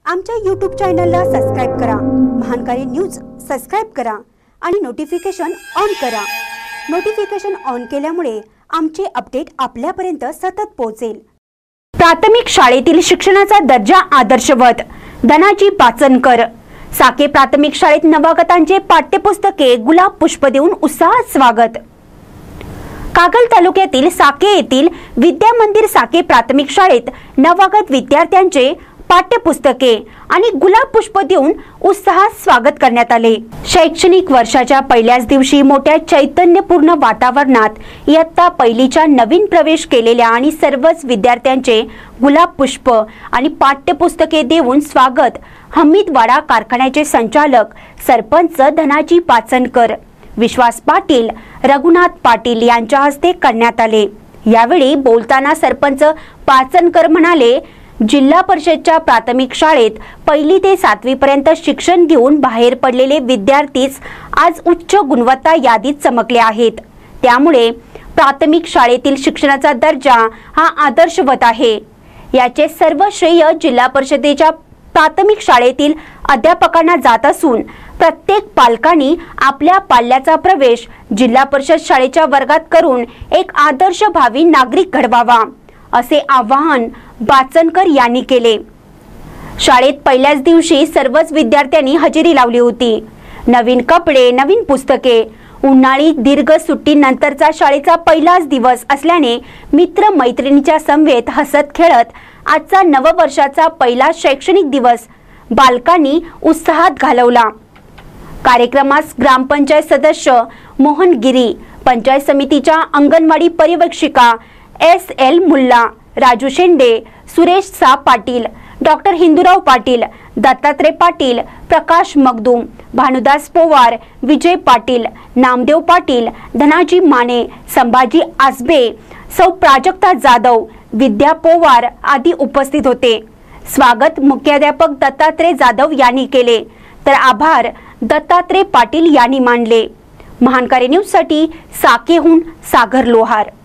आमच्या YouTube चॅनलला subscribe करा, महानकारी न्यूज सबस्क्राइब करा आणि नोटिफिकेशन ऑन करा। नोटिफिकेशन ऑन केल्यामुळे आमचे अपडेट आपल्यापर्यंत सतत पोहोचेल। प्राथमिक शाळेतील शिक्षणाचा दर्जा आदर्शवत, धनाजी पाचनकर। साके प्राथमिक शाळेत नवागतांचे पाठ्यपुस्तके गुलाब पुष्प देऊन उत्साहात स्वागत। कागल तालुक्यातील साके येथील विद्या मंदिर साके प्राथमिक शाळेत नवागत विद्यार्थ्यांचे पाठ्यपुस्तके आणि गुलाब पुष्प देऊन उत्साहात स्वागत करण्यात आले। शैक्षणिक वर्षाच्या पहिल्याच दिवशी मोठ्या चैतन्यपूर्ण वातावरणात इयत्ता पहिलीच्या नवीन प्रवेश केलेल्या आणि सर्वच विद्यार्थ्यांचे गुलाब पुष्प आणि पाठ्यपुस्तके देऊन स्वागत हमीदवाडा कारखान्याचे संचालक सरपंच धनाजी पाचनकर, विश्वास पाटील, रघुनाथ पाटील यांच्या हस्ते करण्यात आले। यावेळी बोलताना सरपंच पाचनकर म्हणाले, जिल्हा परिषदच्या प्राथमिक शाळेत पहिली ते 7वी पर्यंत शिक्षण घेऊन बाहेर पडलेले विद्यार्थीच आज उच्च गुणवत्ता यादीत चमकले आहेत। त्यामुळे प्राथमिक शाळेतील शिक्षणाचा दर्जा हा आदर्शवत आहे। याचे सर्व श्रेय जिल्हा परिषदेच्या प्राथमिक शाळेतील अध्यापकांना जात असून प्रत्येक पालकांनी आपल्या पाल्याचा प्रवेश जिल्हा परिषद शाळेच्या वर्गात करून एक आदर्श भावी नागरिक घडवावा, असे आवाहन पाचनकर यांनी केले। शाळेत पहिल्याच दिवशी सर्वच विद्यार्थ्यांनी हजेरी लावली होती। नवीन कपडे, नवीन पुस्तके, उन्हाळी दीर्घ सुट्टीनंतरचा शाळेचा पहिलाच दिवस असल्याने मित्र मैत्रिणींच्या समवेत हसत खेळत आजचा नववर्षाचा पहिला शैक्षणिक दिवस बालकांनी उत्साहात घालवला। कार्यक्रमास ग्रामपंचायत सदस्य मोहन गिरी, पंचायत समितीच्या अंगणवाडी पर्यवेक्षिका SL मुल्ला, राजू शेंडे, सुरेश सा पाटील, डॉक्टर हिंदूराव पाटील, दत्तात्रय पाटील, प्रकाश मगदूम, भानुदास पोवार, विजय पाटील, नामदेव पाटील, धनाजी माने, संभाजी आसबे, सौ प्राजक्ता जाधव, विद्या पोवार आदी उपस्थित होते। स्वागत मुख्याध्यापक दत्तात्रय जाधव यांनी केले, तर आभार दत्तात्रय पाटील यांनी मानले। महानकारी न्यूज साठी साकेहून सागर लोहार।